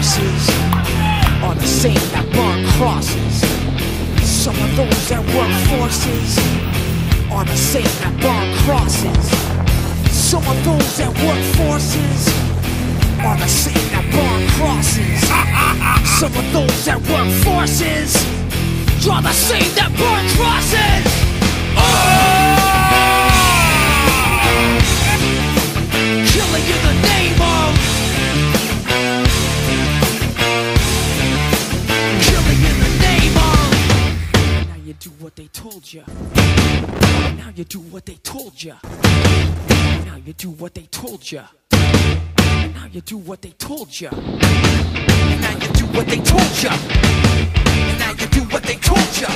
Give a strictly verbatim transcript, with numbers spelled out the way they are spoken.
forces are the same that burn crosses. Some of those that work forces are the same that burn crosses. Some of those that work forces are the same that burn crosses. Some of those that work forces are the same that burn crosses. Oh! Killing in the name of, killing in the name of. Now you do what they told you. Now you do what they told you. Now you do what they told you. Now you do what they told you. Now you do what they told you. Now you do what they told you.